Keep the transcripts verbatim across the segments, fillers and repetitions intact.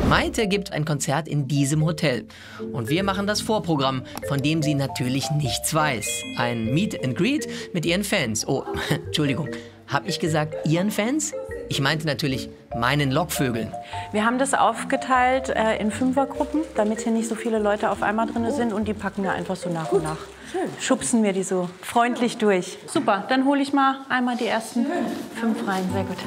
Maite gibt ein Konzert in diesem Hotel. Und wir machen das Vorprogramm, von dem sie natürlich nichts weiß. Ein Meet and Greet mit ihren Fans. Oh, Entschuldigung, habe ich gesagt ihren Fans? Ich meinte natürlich meinen Lockvögeln. Wir haben das aufgeteilt äh, in Fünfergruppen, damit hier nicht so viele Leute auf einmal drin sind. Und die packen wir einfach so nach und nach. Schön. Schubsen wir die so freundlich durch. Super, dann hole ich mal einmal die ersten fünf rein. Sehr gut.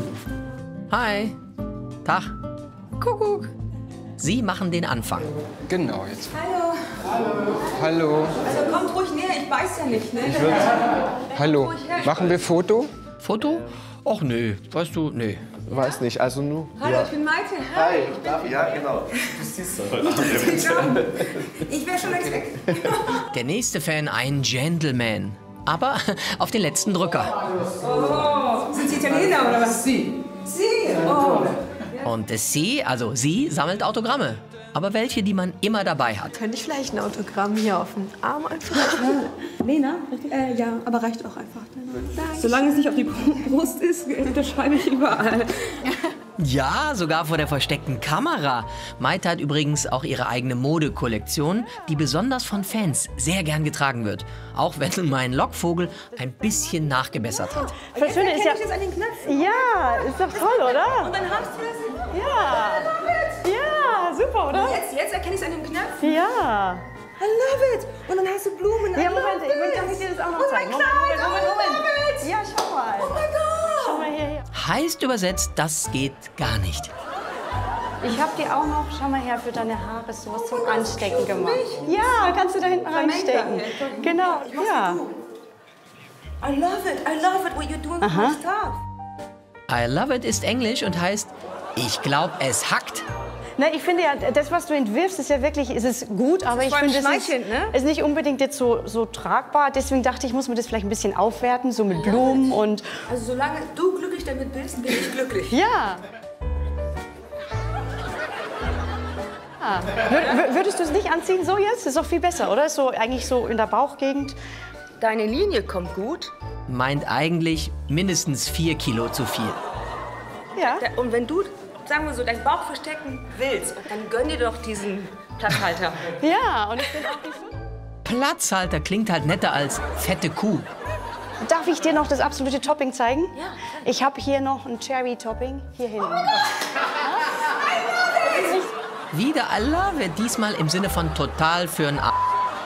Hi. Tag. Kuckuck. Sie machen den Anfang. Genau, jetzt. Hallo. Hallo. Hallo. Also kommt ruhig näher, ich weiß ja nicht, ne? Ich würd... Hallo. Machen wir Foto? Foto? Och nö, weißt du, nö. Weiß nicht, also nur... Hallo, ja. ich bin Maite. Hi, ich darf, ja genau. Du siehst doch heute Abend. Ich wäre schon längst weg. Der nächste Fan ein Gentleman. Aber auf den letzten Drücker. Oh, sind Sie Italiener oder was? Sie. Sie? Oh. Und sie, also sie, sammelt Autogramme. Aber welche, die man immer dabei hat. Könnte ich vielleicht ein Autogramm hier auf den Arm einfach? Lena? Äh, ja, aber reicht auch einfach. Solange es nicht auf die Brust ist, unterschreibe ich überall. Ja, sogar vor der versteckten Kamera. Maite hat übrigens auch ihre eigene Modekollektion, die besonders von Fans sehr gern getragen wird. Auch wenn mein Lockvogel ein bisschen nachgebessert hat. Das Schöne ist ja... ich das an den Knöpfen. Ja, ist doch toll, oder? Und dann hast du das? Ja. Ja, super, oder? Jetzt, jetzt erkenne ich es an den Knöpfen. Ja. I love it. Und dann hast du Blumen. Ja, Moment, ich darf ich dir das auch noch oh zeigen. Moment, Moment, Moment, Moment. Ja, schau mal. Oh mein Gott. Schau mal hierher. Heißt übersetzt, das geht gar nicht. Ich habe dir auch noch, schau mal her, für deine Haare sowas zum Anstecken gemacht. Ja, kannst du da hinten reinstecken. Genau, ja. I love it. I love it what you're doing with my stuff. I love it ist Englisch und heißt, ich glaube, es hackt. Na, ich finde ja, das, was du entwirfst, ist ja wirklich, ist es gut, aber ich finde, es ist, ne? ist nicht unbedingt jetzt so, so tragbar. Deswegen dachte ich, muss man das vielleicht ein bisschen aufwerten, so mit Blumen und... Also solange du glücklich damit bist, bin ich glücklich. Ja. Ah. Wür- Würdest du es nicht anziehen so jetzt? Das ist doch viel besser, oder? Ist so eigentlich so in der Bauchgegend. Deine Linie kommt gut. Meint eigentlich mindestens vier Kilo zu viel. Ja. Und wenn du, sagen wir so, deinen Bauch verstecken willst, dann gönn dir doch diesen Platzhalter. Ja, und ich bin auch nicht so... Platzhalter klingt halt netter als fette Kuh. Darf ich dir noch das absolute Topping zeigen? Ja. Ich habe hier noch ein Cherry-Topping hier hinten. Wieder I love it, diesmal im Sinne von total für'n A.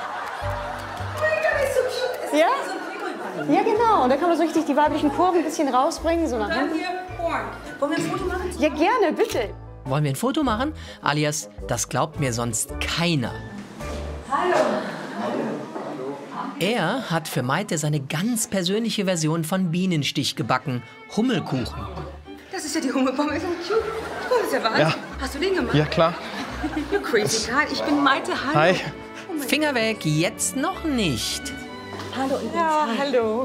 Ja? Ja, genau. Und da kann man so richtig die weiblichen Kurven ein bisschen rausbringen, so nach Dann hinten. hier Porn. Wollen wir ein Foto machen? Ja, gerne, bitte. Wollen wir ein Foto machen? Alias, das glaubt mir sonst keiner. Hallo. Er hat für Maite seine ganz persönliche Version von Bienenstich gebacken. Hummelkuchen. Das ist ja die Hummelbombe. Ist so cute. Das ist ja Wahnsinn. Ja. Hast du den gemacht? Ja, klar. You crazy guy. Ich bin Maite. Hallo. Hi. Finger weg, jetzt noch nicht. Hallo. Ja, hallo.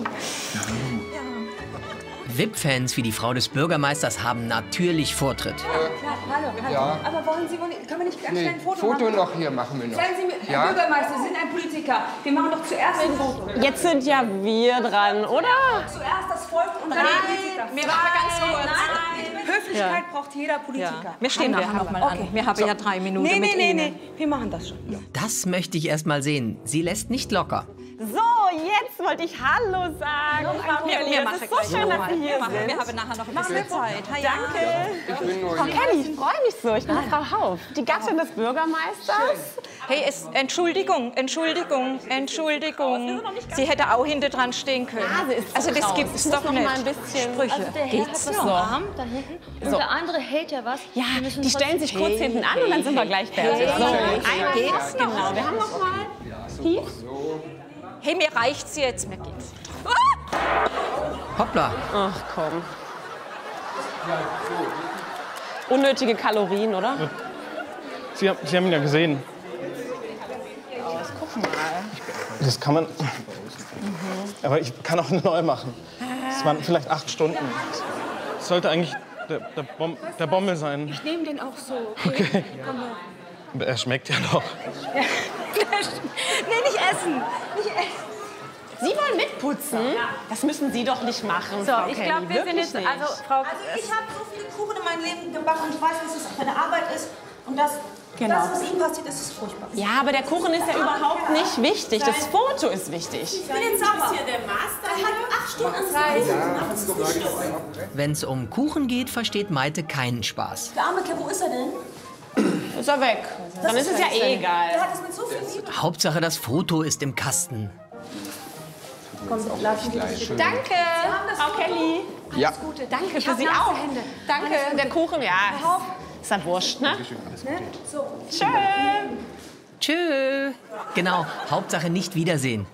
V I P-Fans wie die Frau des Bürgermeisters haben natürlich Vortritt. Klar, hallo, hallo. Ja. Aber wollen Sie, wollen, können wir nicht ganz schnell Nee, ein Foto, Foto machen? noch hier machen wir noch. Sagen Sie mir, Herr Ja? Bürgermeister, Sie sind ein Politiker. Wir machen doch zuerst ein Foto. Jetzt sind ja wir dran, oder? Zuerst das Volk und dann die Politiker. Wir machen ganz kurz. Nein, Höflichkeit braucht jeder Politiker. Wir stehen nachher noch mal an. Wir haben ja drei Minuten Nee, mit nee, nee, Ihnen. nee. Wir machen das schon. Das möchte ich erst mal sehen. Sie lässt nicht locker. So, jetzt wollte ich Hallo sagen. Frau Wir, Kelly, wir das machen ist so gleich schön, dass nochmal. Sie Wir, hier machen, sind. wir haben nachher noch ein bisschen Zeit. Ha, ja. Danke. Ich bin nur Frau hier. Kelly, ich freue mich so. Ich bin Frau Hauf, die Gattin des Bürgermeisters. Hey, es, Entschuldigung, Entschuldigung, Entschuldigung. Sie hätte auch hinter dran stehen können. Nase ist Also das raus. gibt es Ich muss doch noch nicht. mal ein bisschen- Sprüche. Also der Herr Geht's hat was noch? am Arm da hinten und So. der andere hält ja was. Ja, Wir müssen die stellen sich kurz hinten an und dann sind wir gleich fertig. So, einmal Geht's noch? Genau, wir haben noch mal hier. Hey, mir reicht's jetzt, mir geht's. Hoppla. Ach komm. Unnötige Kalorien, oder? Sie, haben- Sie haben ihn ja gesehen. Guck mal. Das kann man. Aber ich kann auch neu machen. Es waren vielleicht acht Stunden. Es sollte eigentlich der, der, Bom, der Bommel sein. Ich nehme den auch so. Okay. Komm mal. Aber er schmeckt ja noch. Nee, nicht essen. Nicht essen. Sie wollen mitputzen? Das müssen Sie doch nicht machen, So, Frau ich Kelly. glaube, wir sind Wirklich jetzt, nicht. also Frau, Also ich habe so viele Kuchen in meinem mein Leben gebacken. Ich weiß, was es für eine Arbeit ist. Und das, Genau. das was ihm passiert, ist, ist furchtbar. Ja, aber der Kuchen ist ja überhaupt nicht wichtig. Das Foto ist wichtig. Ich bin jetzt sauber. Ist hier der Master? Er hat acht Stunden an das Wenn es um Kuchen geht, versteht Maite keinen Spaß. Der arme Kerl, wo ist er denn? Ist er weg. Dann ist es ja eh egal. Der hat es mit so viel Liebe. Hauptsache, das Foto ist im Kasten. Komm, lass mich Gleich. Danke, Frau Kelly. Ja. Danke für Sie auch. Danke, der Kuchen, ja. Ist dann wurscht, ne? Tschö. Tschö. Genau, Hauptsache nicht wiedersehen.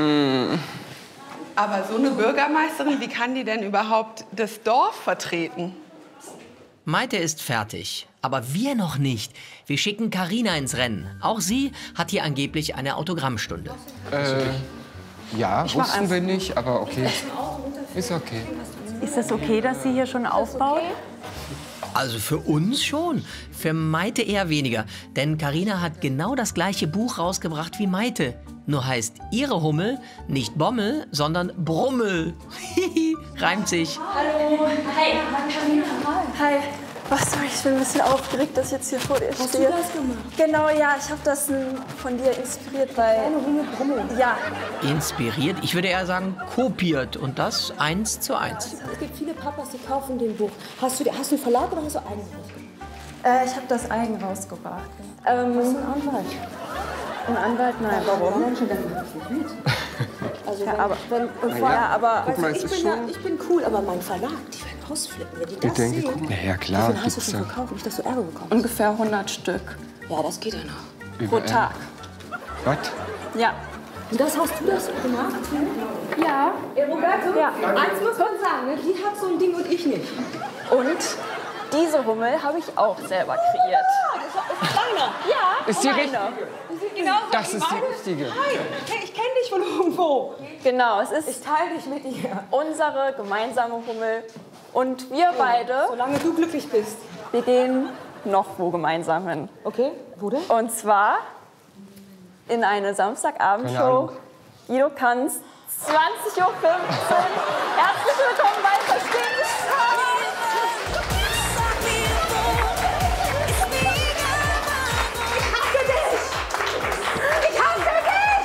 Aber so eine Bürgermeisterin, wie kann die denn überhaupt das Dorf vertreten? Maite ist fertig, aber wir noch nicht. Wir schicken Carina ins Rennen. Auch sie hat hier angeblich eine Autogrammstunde. Äh, ja, Ich mach wussten wir nicht, aber okay. Ist okay. Ist das okay, dass sie hier schon aufbaut? Also für uns schon, für Maite eher weniger. Denn Carina hat genau das gleiche Buch rausgebracht wie Maite. Nur heißt ihre Hummel nicht Bommel, sondern Brummel. Hihi, reimt sich. Hallo. Hi. Hi. Was soll ich? Ich bin ein bisschen aufgeregt, dass ich jetzt hier vor dir stehe. Hast du das gemacht? Genau, ja. Ich habe das ähm, von dir inspiriert, weil... Eine Hummel, Brummel. Ja. Inspiriert? Ich würde eher sagen kopiert. Und das eins zu eins. Es gibt viele Papas, die kaufen den Buch. Hast du, hast du einen Verlag oder hast du eigen rausgebracht? Äh, ich habe das eigen rausgebracht. Ähm, Hast du einen Anwalt? Ein Anwalt? Nein. Warum? Menschen, dann mach ich nicht mit. Also Ja, wenn, aber- wenn, Na ja, ja, aber- weißt du, mal, es ich, ist bin ja, schon- ich bin cool, aber mein Verlag, die werden ausflippen, wenn die das Ich denke, sehen. guck, na ja, klar, Wie viel hast du gibt's schon ja. verkauft? Nicht, dass du Ärger bekommst. Ungefähr hundert Stück. Ja, das geht ja noch. Pro Überall. Tag. Was? Ja. Und das hast du das gemacht? Ja. Ey, Roberto, Ja. eins muss man sagen, ne? Die hat so ein Ding und ich nicht. Und diese Hummel habe ich auch selber kreiert. Das ist deiner. Ja, Ist die meine. richtig? Die sieht genauso Das aus wie ist die meine. richtige. Hi, hey, ich kenne dich von irgendwo. Genau, es ist Ich teile dich mit ihr. unsere gemeinsame Hummel. Und wir beide, Solange du glücklich bist. wir gehen noch wo gemeinsam hin. Okay, wo denn? Und zwar in eine Keine Samstagabendshow. Ahnung. Guido Kanz, zwanzig Uhr fünfzehn. Herzlich willkommen bei Verstehen Sie Spaß. Ich hasse dich!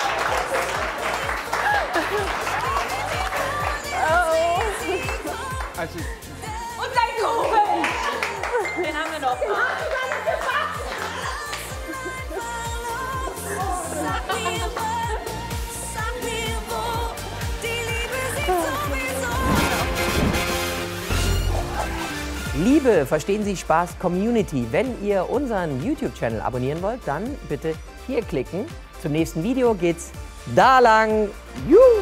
Also, Und dein Kuchen! Den haben wir noch. Den hast du gar nicht gebacken! Liebe Verstehen Sie Spaß Community, wenn ihr unseren YouTube-Channel abonnieren wollt, dann bitte hier klicken. Zum nächsten Video geht's da lang. Juhu!